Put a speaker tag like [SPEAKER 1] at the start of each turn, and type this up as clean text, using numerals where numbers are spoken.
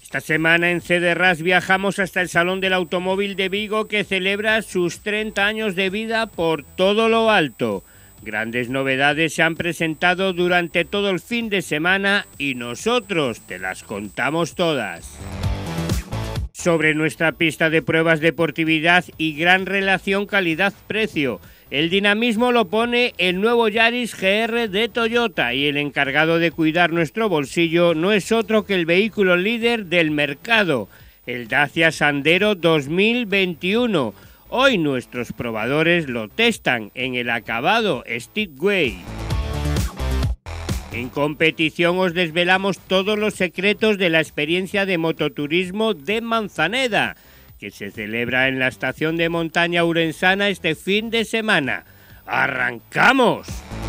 [SPEAKER 1] Esta semana en CDRAS viajamos hasta el Salón del Automóvil de Vigo, que celebra sus 30 años de vida por todo lo alto. Grandes novedades se han presentado durante todo el fin de semana y nosotros te las contamos todas. Sobre nuestra pista de pruebas, deportividad y gran relación calidad-precio. El dinamismo lo pone el nuevo Yaris GR de Toyota, y el encargado de cuidar nuestro bolsillo no es otro que el vehículo líder del mercado, el Dacia Sandero 2021. Hoy nuestros probadores lo testan en el acabado Speedway. En competición os desvelamos todos los secretos de la experiencia de mototurismo de Manzaneda, que se celebra en la estación de montaña urensana este fin de semana. ¡Arrancamos!